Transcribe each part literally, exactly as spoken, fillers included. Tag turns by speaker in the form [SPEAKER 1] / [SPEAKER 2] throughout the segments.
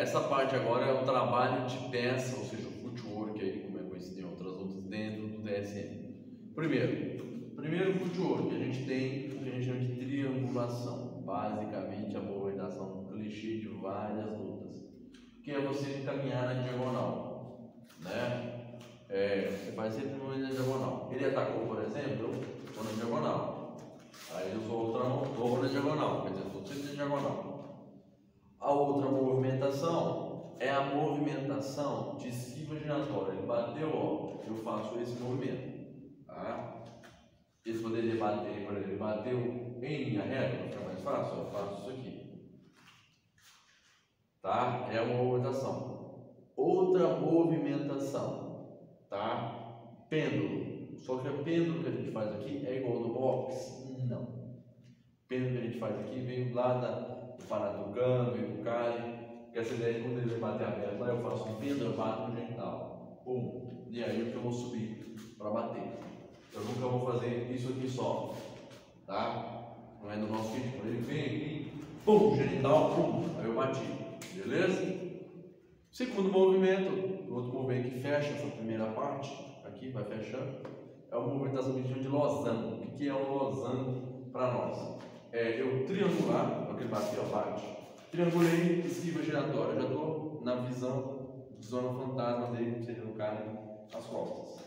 [SPEAKER 1] essa parte agora é o trabalho de peça, ou seja, o footwork aí, como é conhecido em outras lutas, dentro do T S M. Primeiro, primeiro footwork, a gente tem o que a gente chama de triangulação, basicamente a movimentação clichê de várias lutas, que é você caminhar na diagonal, né? É, você faz sempre uma na diagonal. Ele atacou, por exemplo, eu estou na diagonal, aí eu sou outra mão, estou na diagonal, quer dizer, estou sempre na diagonal. A outra movimentação é a movimentação de esquiva giratória. Ele bateu, ó, eu faço esse movimento, tá? Esse poderia bater, por exemplo, ele bateu em linha reta, para ficar mais fácil, eu faço isso aqui, tá? É uma movimentação. Outra movimentação, tá? Pêndulo. Só que o pêndulo que a gente faz aqui é igual ao do boxe? Não. O pêndulo que a gente faz aqui vem lá da do Paratucano, veio do Cali, que essa ideia de quando ele bater a perna lá, eu faço um pêndulo, eu bato no genital, pum, e aí eu vou subir para bater. Eu nunca vou fazer isso aqui só, tá? Não é do nosso ritmo, ele vem aqui, pum, genital, pum, aí eu bati, beleza? Segundo movimento, o outro movimento que fecha essa primeira parte, aqui vai fechando, é uma movimentação que a gente chama de losango. O que é um losango para nós? É eu triangular, aquele bateu a parte, triangulei, esquiva giratória, já estou na visão de zona fantasma dele, que seria no cara as costas.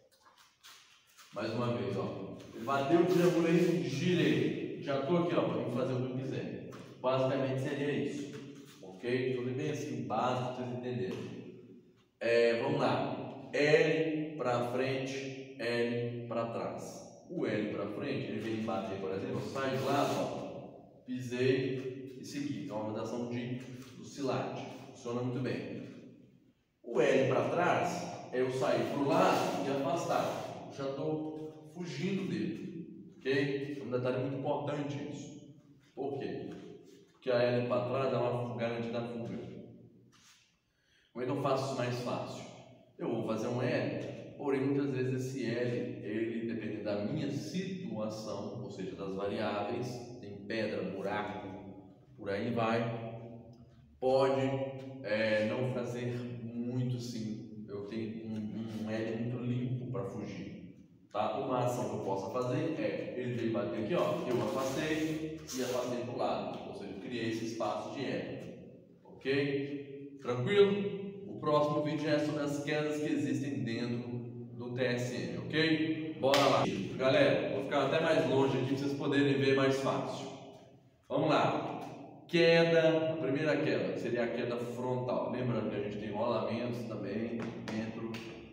[SPEAKER 1] Mais uma vez, ó, ele bateu, triangulei, girei, já estou aqui, ó, para mim fazer o que eu quiser. Basicamente seria isso, ok? Tudo bem assim, básico para vocês entenderem. É, vamos lá, L para frente, L para trás. O L para frente, ele vem bater, por exemplo, eu saio de lado, ó, pisei e segui. É uma movimentação de oscilante, funciona muito bem. O L para trás é eu sair para o lado e afastar. Já estou fugindo dele, ok? É um detalhe muito importante isso. Por quê? Porque a L para trás é uma garantia da fuga. Como é que eu faço isso mais fácil? Eu vou fazer um L. Porém, muitas vezes esse L, ele, dependendo da minha situação, ou seja, das variáveis, tem pedra, buraco, por aí vai, pode é, não fazer muito sim. Eu tenho um, um L muito limpo para fugir, tá? Uma ação que eu possa fazer é, ele veio bater aqui, ó, eu afastei e afastei para o lado, ou seja, eu criei esse espaço de L, ok? Tranquilo? O próximo vídeo é sobre as quedas que existem dentro do T S M, ok? Bora lá. Galera, vou ficar até mais longe aqui para vocês poderem ver mais fácil. Vamos lá. Queda, a primeira queda, que seria a queda frontal. Lembrando que a gente tem rolamentos também dentro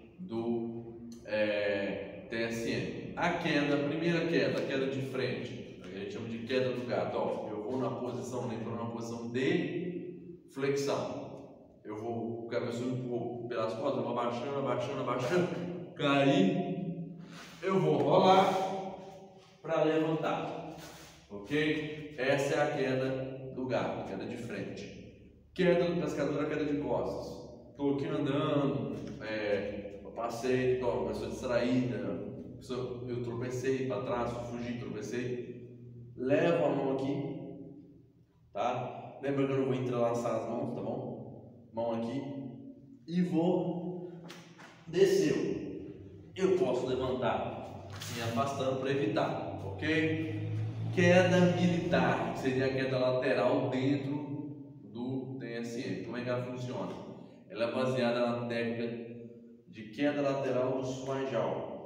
[SPEAKER 1] do é, T S M. A queda, a primeira queda, a queda de frente, a gente chama de queda do gato. Ó, eu vou na posição, lembrando, na posição de flexão. Eu vou, o cabeçudo empurrou pelas costas, eu vou abaixando, abaixando, abaixando. Cair, eu vou rolar para levantar, ok? Essa é a queda do gato, queda de frente. Queda do pescador é a queda de costas. Estou aqui andando, é, eu passei, tô, começou distraída, eu tropecei para trás, fugi, tropecei. Levo a mão aqui, tá? Lembra que eu não vou entrelaçar as mãos, tá bom? Mão aqui e vou descer. Eu posso levantar me afastando para evitar, ok? Queda militar, que seria a queda lateral dentro do T S M. Como é que ela funciona? Ela é baseada na técnica de queda lateral do Swajal,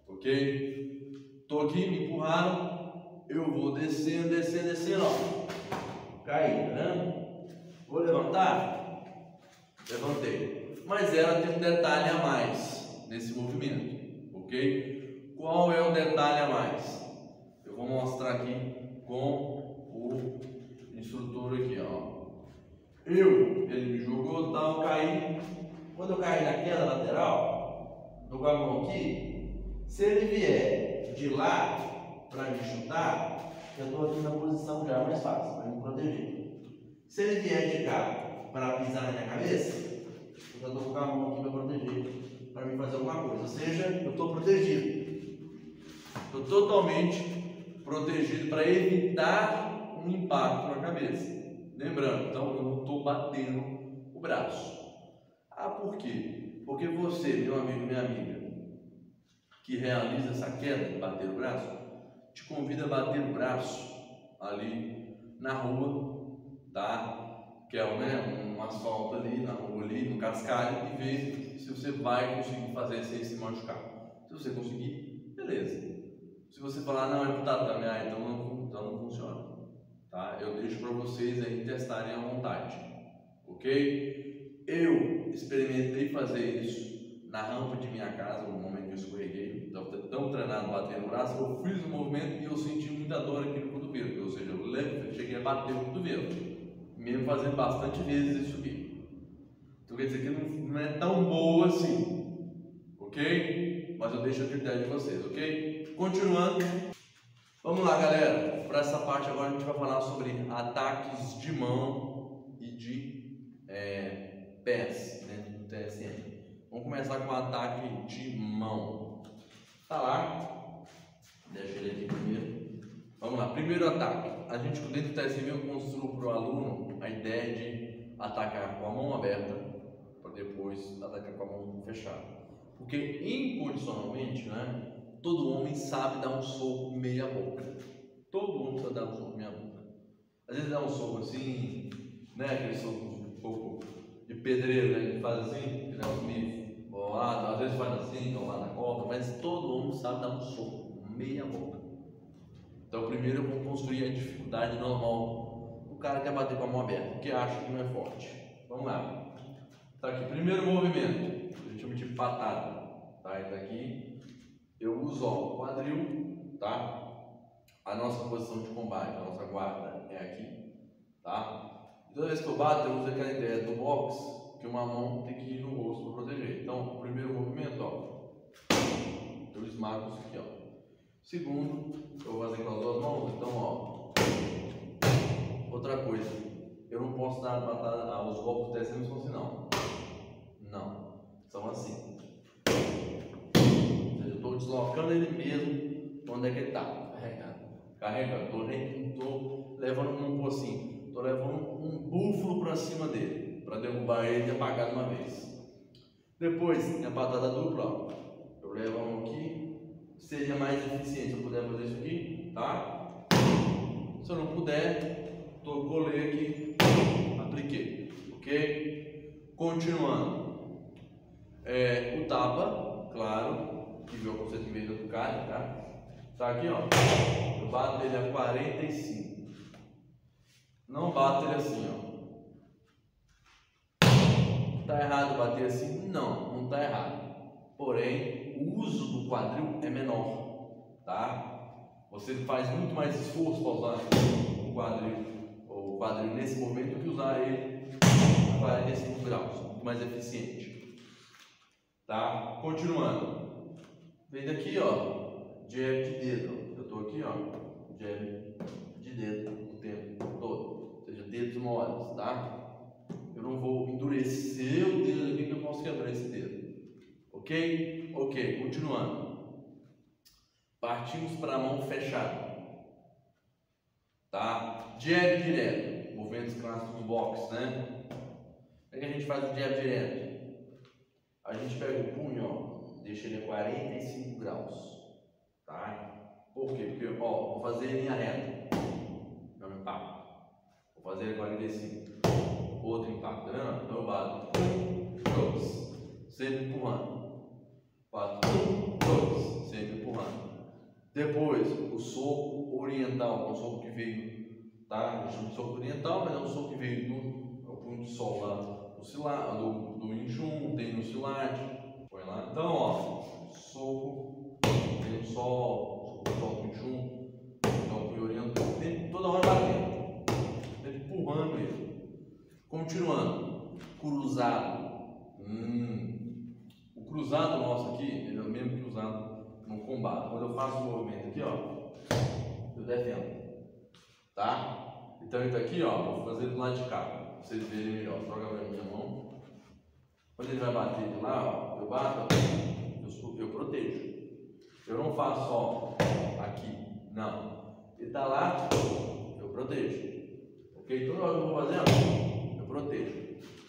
[SPEAKER 1] ok? Estou aqui, me empurraram, eu vou descendo, descendo, descendo, ó. Caí, tá vendo? Vou levantar, levantei. Mas ela tem um detalhe a mais nesse movimento, ok? Qual é o detalhe a mais? Eu vou mostrar aqui com o instrutor aqui, ó. Eu, ele me jogou, tal, caí. Quando eu caí na queda lateral, do mão aqui, se ele vier de lá para me chutar, eu estou aqui na posição já mais fácil para me proteger. Se ele vier de cá para pisar na minha cabeça, eu já estou com a mão aqui para proteger, para me fazer alguma coisa. Ou seja, eu estou protegido. Estou totalmente protegido para evitar um impacto na cabeça. Lembrando, então eu não estou batendo o braço. Ah, por quê? Porque você, meu amigo, minha amiga, que realiza essa queda de bater o braço, te convida a bater o braço ali na rua, tá? Que é né, um asfalto ali, na rua ali, no cascalho, e ver se você vai conseguir fazer sem se machucar. Se você conseguir, beleza. Se você falar, não, é pro tatame, ah, então não, então não funciona, tá? Eu deixo para vocês aí testarem à vontade, ok? Eu experimentei fazer isso na rampa de minha casa, no momento que eu escorreguei, estava tão treinado batendo o braço, eu fiz o movimento e eu senti muita dor aqui no cotovelo, ou seja, eu cheguei a bater o cotovelo, mesmo fazendo bastante vezes isso aqui. Então quer dizer que não, não é tão boa assim, ok? Mas eu deixo a critério de vocês, ok? Continuando, vamos lá, galera. Para essa parte agora a gente vai falar sobre ataques de mão e de é, pés dentro do T S M. Vamos começar com o ataque de mão. Tá lá, deixa ele aqui primeiro. Vamos lá, primeiro ataque. A gente dentro do T S M eu construo para o aluno a ideia de atacar com a mão aberta para depois atacar com a mão fechada. Porque incondicionalmente, né, todo homem sabe dar um soco meia boca. Todo homem sabe dar um soco meia boca. Às vezes dá um soco assim, né, aquele soco um pouco de pedreiro, né, que faz assim, que dá um meio bolado, às vezes faz assim, então lá na copa, mas todo homem sabe dar um soco meia boca. Então primeiro eu vou construir a dificuldade normal do cara que quer bater com a mão aberta, que acha que não é forte. Vamos lá. Tá aqui, primeiro movimento, a gente chama de patada, tá? Então aqui eu uso ó, o quadril, tá? A nossa posição de combate, a nossa guarda é aqui, tá? E toda vez que eu bato, eu uso aquela ideia do box, que uma mão tem que ir no rosto para proteger. Então, o primeiro movimento, ó, eu esmago isso aqui, ó. Segundo, eu vou fazer com as duas mãos, então, ó. Outra coisa, eu não posso dar patada, ah, os golpes do T S M são assim, não. Não, são assim. Eu estou deslocando ele mesmo, onde é que ele está? Carregando. Carregando, estou levando um assim, estou levando um búfalo para cima dele, para derrubar ele e apagar de uma vez. Depois, minha patada dupla, ó. Eu levo a mão aqui. Seria mais eficiente se eu puder fazer isso aqui, tá? Se eu não puder, tô, colei aqui, apliquei, ok? Continuando, é, o tapa, claro, que viu o conceito que veio do cara, tá? Tá aqui, ó, eu bato ele a quarenta e cinco, não bato ele assim, ó. Tá errado bater assim? Não, não tá errado. Porém, o uso do quadril é menor, tá? Você faz muito mais esforço para usar o quadril, o quadril nesse momento do que usar ele a quarenta e cinco graus, muito mais eficiente, tá? Continuando, vem daqui, ó, jab de dedo, eu tô aqui, ó, jab de dedo o tempo todo, ou seja, dedos moles, tá? Eu não vou endurecer o dedo aqui que eu posso quebrar esse dedo. Ok? Ok, continuando. Partimos para a mão fechada. Tá? Jab direto. Movimentos clássicos do boxe, né? Como é que a gente faz o jab direto? A gente pega o punho, ó, deixa ele a quarenta e cinco graus. Tá? Por quê? Porque, ó, vou fazer em linha reta. Não impacto. Vou fazer a quarenta e cinco. Outro impacto, tá vendo? Então eu bato. Dois. Sempre empurrando. quatro, dois, sempre empurrando. Depois, o soco oriental, que é um soco que veio, tá? Eu chamo de soco oriental, mas é um soco que veio do punho de sol lá, do Silat, do, do Inchun, tem no Silat, põe lá. Então, ó, soco, punho de sol, soco de sol do Inchun, então punho oriental, sempre, toda hora batendo, sempre empurrando ele. Continuando, cruzado. Hum. O cruzado nosso aqui, ele é o mesmo que usado no combate. Quando eu faço o movimento aqui, ó, eu defendo, tá? Então ele tá aqui, ó, vou fazer do lado de cá, pra vocês verem melhor. Joga a minha mão. Quando ele vai bater de lá, ó, eu bato, eu, eu protejo. Eu não faço só aqui, não. Ele tá lá, eu protejo. Ok? Toda hora que eu vou fazer, ó, eu protejo.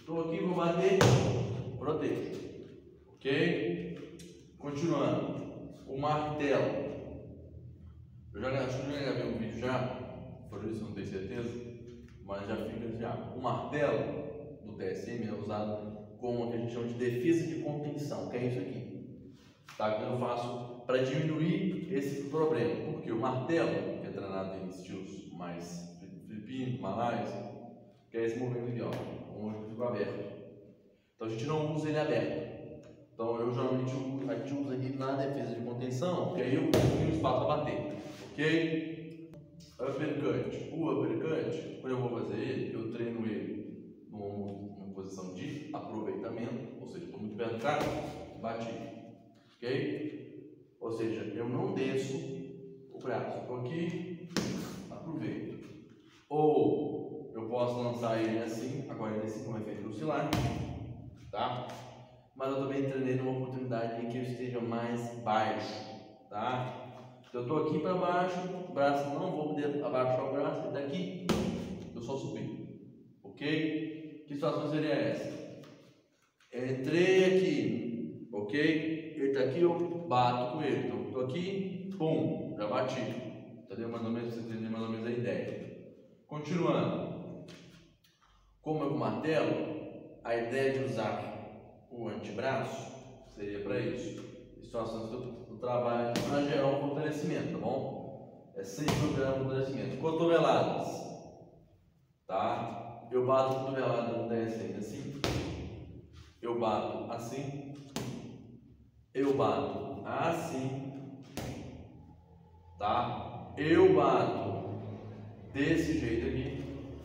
[SPEAKER 1] Estou aqui, vou bater, protejo. Ok? Continuando. O martelo. Eu já, acho que eu já gravei um vídeo já, por isso não tenho certeza, mas já fica já. O martelo do T S M é usado como o que a gente chama de defesa de contenção, que é isso aqui. Tá? Que eu faço para diminuir esse problema. Porque o martelo, que é treinado em estilos mais filipinos, malaios, que é esse movimento aqui, ó, onde fica aberto. Então a gente não usa ele aberto. Então eu geralmente uso, a gente usa aqui na defesa de contenção, porque aí eu tenho espaço para bater. Ok? Uppercut. O uppercut, quando eu vou fazer ele, eu treino ele numa, numa posição de aproveitamento, ou seja, estou muito perto do cara, bati. Ok? Ou seja, eu não desço o braço, estou aqui, aproveito. Ou eu posso lançar ele assim, agora ele assim como é feito no oscilar, tá? Mas eu também treinei numa oportunidade em que eu esteja mais baixo, tá? Eu estou aqui para baixo, o braço não vou poder abaixar o braço, e daqui eu só subi, ok? Que situação seria essa? Eu entrei aqui, ok? Ele está aqui, eu bato com ele, então estou aqui, pum, já bati, entendeu? Mais ou menos, você entendeu mais ou menos a ideia. Continuando, como é com o martelo, a ideia de usar o antebraço seria para isso. Situações do trabalho para gerar um fortalecimento, tá bom? É sempre gerar um fortalecimento. Cotoveladas, tá? Eu bato a cotovelada no T S M assim, eu bato assim, eu bato assim, tá? Eu bato desse jeito aqui,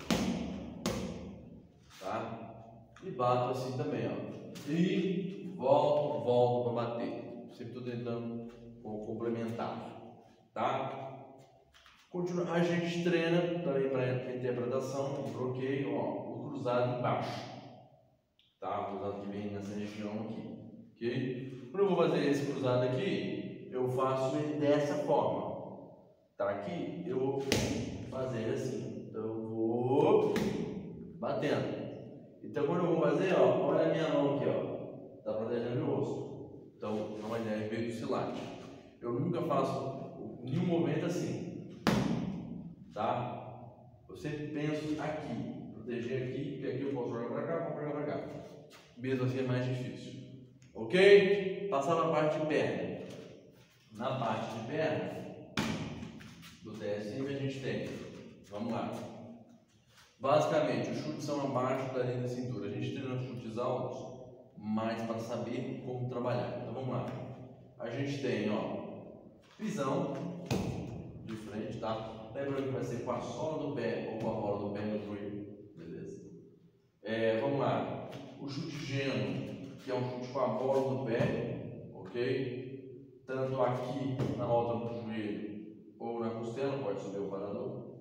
[SPEAKER 1] tá? E bato assim também, ó. E volto, volto para bater. Sempre estou tentando complementar, tá? Continua. A gente treina também para interpretação, um bloqueio, ó, o cruzado embaixo, tá? O cruzado que vem nessa região aqui, ok? Quando eu vou fazer esse cruzado aqui, eu faço ele dessa forma, tá? Aqui eu vou fazer assim, então eu vou batendo. Então quando eu vou fazer, ó, olha a minha mão aqui, ó, tá protegendo meu rosto. Então, é uma ideia veio do silate. Eu nunca faço nenhum movimento assim, tá? Eu sempre penso aqui, proteger aqui, porque aqui eu posso jogar para cá, posso jogar para cá. Mesmo assim é mais difícil. Ok? Passar na parte de perna. Na parte de perna do T S M a gente tem, vamos lá. Basicamente, os chutes são abaixo da linha da cintura. A gente treina chutes altos, mas para saber como trabalhar. Então vamos lá. A gente tem, ó, pisão de frente, tá? Lembrando que vai ser com a sola do pé ou com a bola do pé no joelho, beleza? É, vamos lá. O chute gênio, que é um chute com a bola do pé, ok? Tanto aqui na volta do joelho ou na costela, pode subir o parador,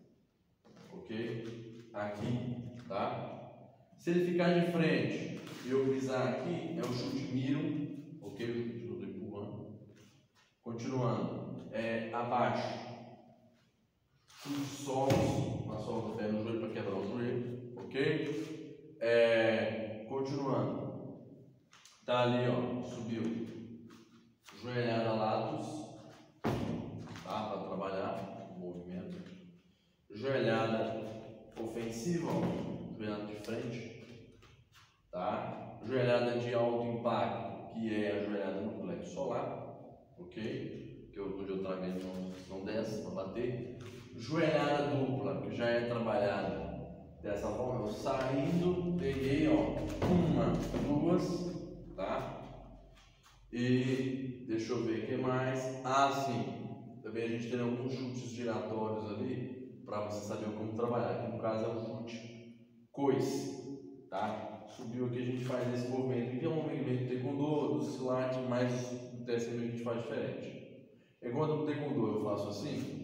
[SPEAKER 1] ok? Aqui, tá? Se ele ficar de frente e eu pisar aqui, é o chute miro, ok? O chute do empurrando. Continuando, é abaixo, chute solos, na sola do pé no joelho para quebrar o joelho, ok? É, continuando, tá ali, ó, subiu, joelhada lados, tá? Para trabalhar o movimento, joelhada ofensiva, ó, joelhada de frente, tá? Joelhada de alto impacto, que é a joelhada no plexo solar, ok? Que eu, hoje eu trago aí uma posição dessa para bater. Joelhada dupla, que já é trabalhada dessa forma, eu saindo, peguei, ó, uma, duas, tá? E deixa eu ver o que mais. Ah, sim, também a gente tem alguns chutes giratórios ali para você saber como trabalhar. Aqui no caso é o chute coice, tá? Subiu aqui, a gente faz esse movimento, que é um movimento do taekwondo, do silate, mas no T S M a gente faz diferente. Enquanto no taekwondo eu faço assim,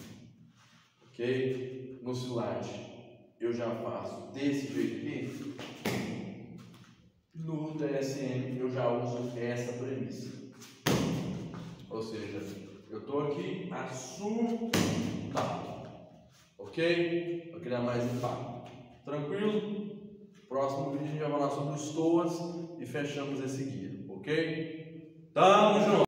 [SPEAKER 1] ok? No silate eu já faço desse jeito aqui. No T S M eu já uso essa premissa, ou seja, eu estou aqui, assumo, tá, ok? Vou criar mais impacto, tranquilo? Próximo vídeo a gente vai falar sobre os T O As e fechamos esse guia, ok? Tamo junto!